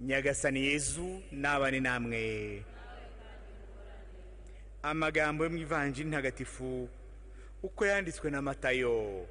Nyagasani Yezu nabane namwe. Amagambo yo mu Ivanjili ntagatifu uko yanditswe na Matayo.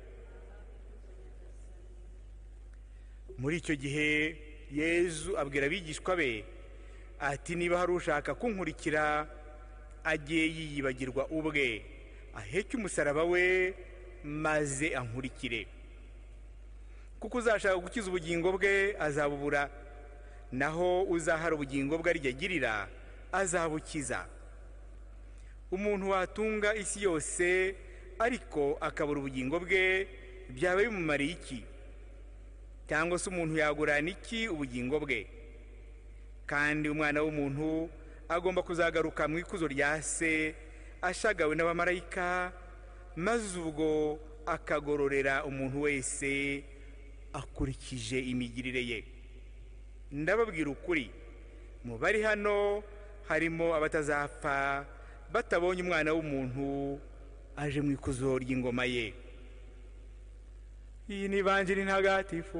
Muri icyo gihe Yezu abwira abigishwa be ati, niba hari ushaka kunkurikira ajye yiyibagirwa ubwe, aheke umusaraba we maze ankurikire. Kuko uzashaka gukiza ubugingo bwe azabubura, naho uzahara ubugingo bwe aryagirira azabukiza. Umuntu watunga isi yose ariko akabura ubugingo bwe, byaba bimumariye iki? Cyangwa se umuntu yagurana iki ubugingo bwe? Kandi umwana w'umuntu agomba kuzagaruka mu ikuzo rya se ashagawe n'abamarayika, maze ubwo akagororera umuntu wese akurikije imigirire ye. Ndababwira ukuri, mu bari hano harimo abatazapfa batabonye umwana w'umuntu aje mu ikuzo ry'ingoma ye. Iyi ni Ivanjili ntagatifu.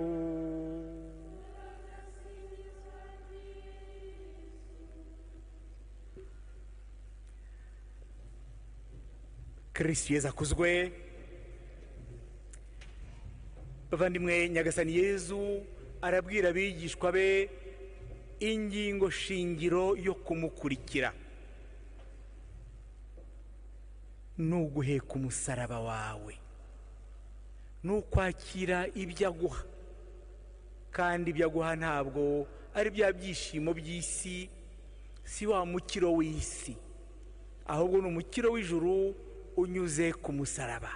Kristo Yezu akuzwe. Bavandimwe, Nyagasani Yezu arabwira abigishwa be ingingo shingiro yo kumukurikira. Nuguheka umusaraba wawe, nukwakira ibyo aguha. Kandi ibyo aguha ntabwo ari bya byishimo by'isi, si wa mukiro w'isi, ahubwo ni umukiro w'ijuru unyuze ku musaraba.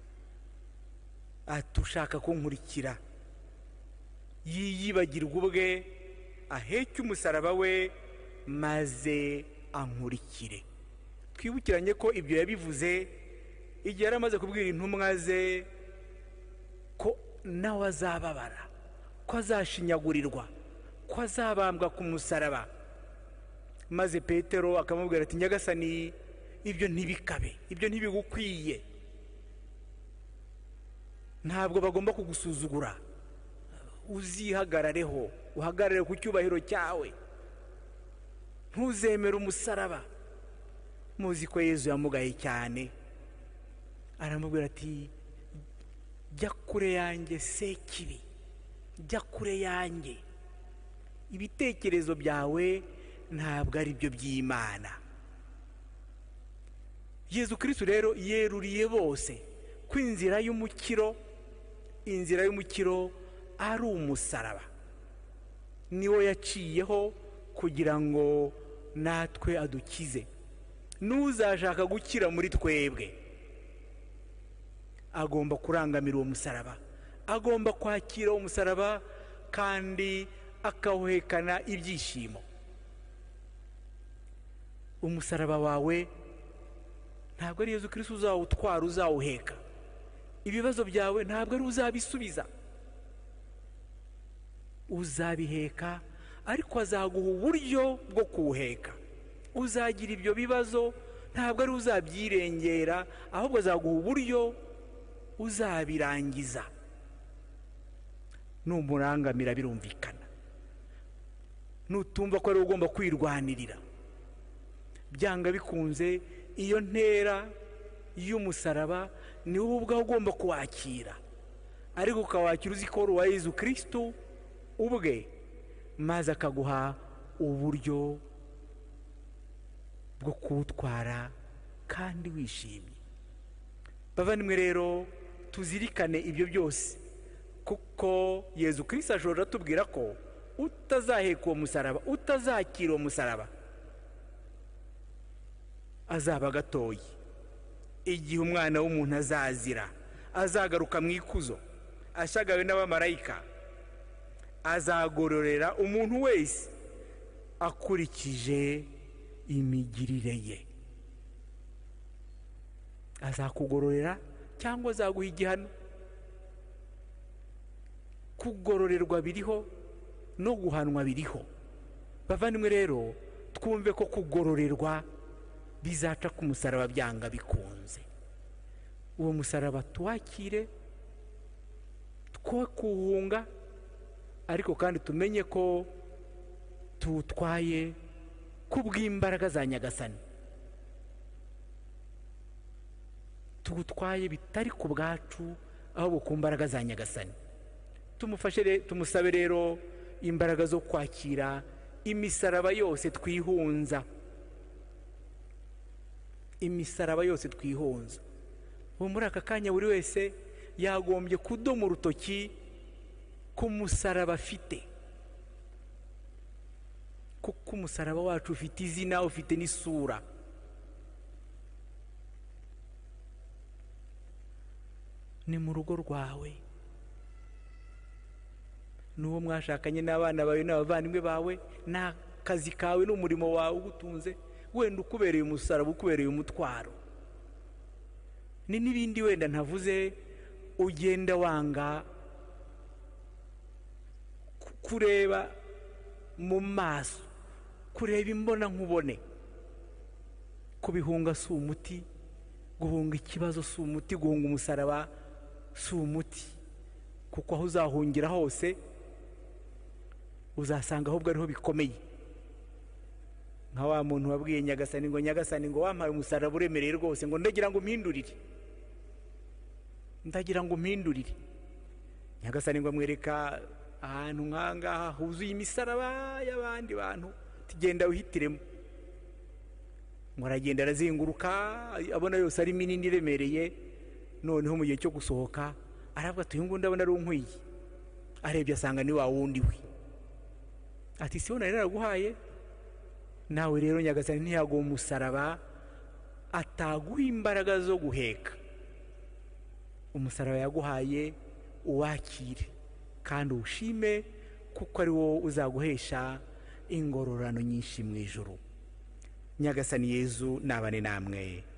Atushaka kunkurikira yiyibagirwa ubwe, aheke umusaraba we maze ankurikire. Twibukiranye ko ibyo yabivuze igihe yari amaze kubwira intumwa ze ko nawe azababara, ko azashinyagurirwa, ko azabambwa ku musaraba. Maze Petero akamubwira ati, Nyagasani, ibyo ntibikabe, ibyo ntibigukwiye. Ntabwo bagomba kugusuzugura. Uzihagarareho, uhagarare ku cyubahiro cyawe, ntuzemere umusaraba. Muzi ko Yezu yamugaye cyane, aramubwira ati, jya kure yanjye Sekibi, jya kure yanjye. Ibitekerezo byawe ntabwo ari byo by'Imana. Yezu Kristo rero yeruriye bose ko inzira y'umukiro ari umusaraba. Niwo yaciyeho kugira ngo natwe adukize. N'uzashaka gukira muri twebwe agomba kurangamira uwo musaraba, agomba kwakira umusaraba kandi akawuhekana ibyishimo. Umusaraba wawe ntabwo ari Yezu Kristo uzawutwara, uzawuheka. Ibibazo byawe ntabwo ari uzabisubiza, uzabiheka, ariko azaguha uburyo bwo kuwuheka. Uzagira ibyo bibazo, ntabwo ari uzabyirengera, ahubwo azaguha uburyo uzabirangiza. Numurangamira birumvikana. Nutumva ko ari ugomba kwirwanirira, byanga bikunze, iyo ntera y'umusaraba ni wowe ubwawe ugomba kuwakira, ariko ukawakira uzi ko wa Yezu Kristo ubwe, maze akaguha uburyo bwo kuwutwara kandi wishimye. Bavandimwe rero, tuzirikane ibyo byose, kuko Yezu Kristo ashobora atubwira ko utazaheka uwo musaraba, utazakira uwo musaraba, azaba gatoyi. Igihe umwana w'umuntu azazira, azagaruka mu ikuzo ashagawe n'abamarayika, azagororera umuntu wese akurikije imigirire ye. Azakugororera cyangwa azaguha igihano. Kugororerwa biriho no guhanwa biriho. Bavandimwe rero, twumve ko kugororerwa bizaca ku musaraba byanga bikunze. Uwo musaraba tuwakire, two kuwunga, ariko kandi tumenye ko tuwutwaye kubw'imbaraga za Nyagasani, tuwutwaye bitari ku bwacu ahubwo ku mbaraga za Nyagasani. Tumusabe rero imbaraga zo kwakira imisaraba yose twihunza, imisaraba yose twihunza. ubu muri aka kanya buri wese yagombye kudoma urutoki ku musaraba afite, kuko umusaraba wacu ufite izina, ufite n'isura. ni mu rugo rwawe, n'uwo mwashakanye, n'abana bawe, n'abavandimwe bawe, n'akazi kawe, n'umurimo wawe ugutunze, wenda ukubereye umusaraba, ukubereye umutwaro. ni n'ibindi wenda ntavuze ugenda wanga kureba mu maso, kureba imbona nkubone. kubihunga si umuti, guhunga ikibazo si umuti, guhunga umusaraba si umuti, kuko aho uzahungira hose uzasanga ahubwo ariho bikomeye. nka wa muntu wabwiye Nyagasani ngo Nyagasani ngo wampaye umusaraba uremereye rwose, ngo ndagira ngo mpindurire, ndagira ngo mpindurire. Nyagasani ngo amwereka ahantu nk'ahangaha huzuye imisaraba y'abandi bantu, tugenda wihitiremo. ngo aragenda arazenguruka, abona yose ari minini iremereye. noneho mu gihe cyo gusohoka aravuga ati uyu nguyu ndabona ari unkwiye. arebye asanga ni wa wundi we. ati si wo nari naraguhaye? nawe rero Nyagasani ntiyaguha umusaraba ataguha imbaraga zo guheka. umusaraba yaguhaye uwakire kandi uwushime, kuko ari wo uzaguhesha ingororano nyinshi mu ijuru. Nyagasani Yezu nabane namwe.